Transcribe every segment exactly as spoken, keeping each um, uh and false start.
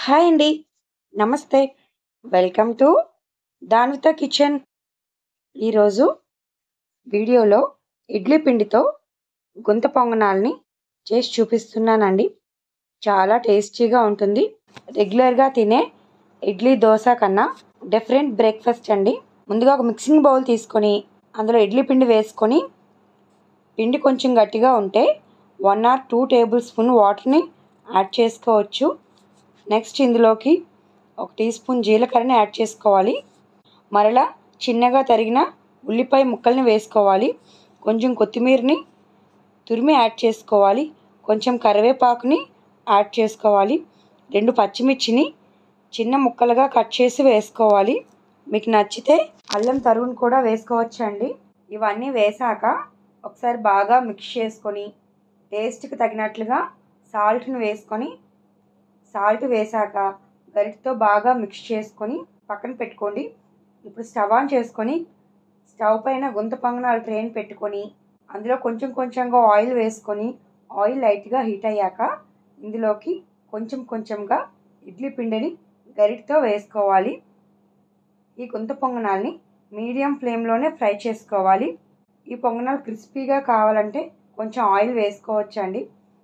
Hi అండి. నమస్తే. Welcome to Danvitha kitchen. ఈరోజు వీడియోలో ఇడ్లీ పిండితో గుంత పొంగనాల్ని చేసి చూపిస్తున్నానండి. చాలా టేస్టీగా ఉంటుంది. రెగ్యులర్గా తినే ఇడ్లీ దోశ కన్నా డిఫరెంట్ బ్రేక్ఫాస్ట్ అండి. ముందుగా ఒక మిక్సింగ్ బౌల్ తీసుకొని అందులో ఇడ్లీ పిండి వేసుకొని పిండి కొంచెం గట్టిగా ఉంటే one or two tablespoon వాటర్ని యాడ్ చేసుకోవచ్చు. నెక్స్ట్ ఇందులోకి ఒక టీ స్పూన్ జీలకర్రని యాడ్ చేసుకోవాలి. మరలా చిన్నగా తరిగిన ఉల్లిపాయ ముక్కల్ని వేసుకోవాలి. కొంచెం కొత్తిమీరని తురిమి యాడ్ చేసుకోవాలి. కొంచెం కరివేపాకుని యాడ్ చేసుకోవాలి. రెండు పచ్చిమిర్చిని చిన్న ముక్కలుగా కట్ చేసి వేసుకోవాలి. మీకు నచ్చితే అల్లం తరుగును కూడా వేసుకోవచ్చండి. ఇవన్నీ వేసాక ఒకసారి బాగా మిక్స్ చేసుకొని టేస్ట్కి తగినట్లుగా సాల్ట్ని వేసుకొని సాల్ట్ వేసాక గరిటతో బాగా మిక్స్ చేసుకొని పక్కన పెట్టుకోండి. ఇప్పుడు స్టవ్ ఆన్ చేసుకొని స్టవ్ పైన గుంత పొంగనాల ట్రేని పెట్టుకొని అందులో కొంచెం కొంచెంగా ఆయిల్ వేసుకొని ఆయిల్ లైట్గా హీట్ అయ్యాక ఇందులోకి కొంచెం కొంచెంగా ఇడ్లీ పిండిని గరిటతో వేసుకోవాలి. ఈ గుంత పొంగనాల్ని మీడియం ఫ్లేమ్లోనే ఫ్రై చేసుకోవాలి. ఈ పొంగనాలు క్రిస్పీగా కావాలంటే కొంచెం ఆయిల్ వేసుకోవచ్చండి.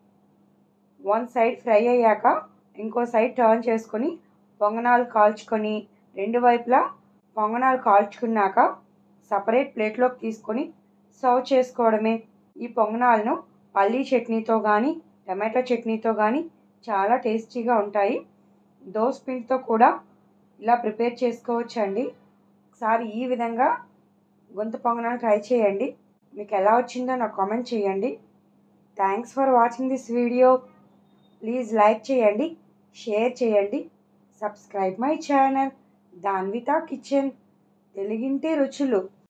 వన్ సైడ్ ఫ్రై అయ్యాక ఇంకో సైడ్ టర్న్ చేసుకొని పొంగనాలు కాల్చుకొని రెండు వైపులా పొంగనాలు కాల్చుకున్నాక సపరేట్ ప్లేట్లోకి తీసుకొని సర్వ్ చేసుకోవడమే. ఈ పొంగనాలను పల్లీ చట్నీతో కానీ టమాటో చట్నీతో కానీ చాలా టేస్టీగా ఉంటాయి. దోస పిండితో కూడా ఇలా ప్రిపేర్ చేసుకోవచ్చండి. ఒకసారి ఈ విధంగా గుంత పొంగనాలు ట్రై చేయండి. మీకు ఎలా వచ్చిందో నాకు కామెంట్ చేయండి. Thanks for watching this video. Please like చేయండి, షేర్ చేయండి, subscribe my channel Danvitha kitchen. తెలుగింటి రుచులు.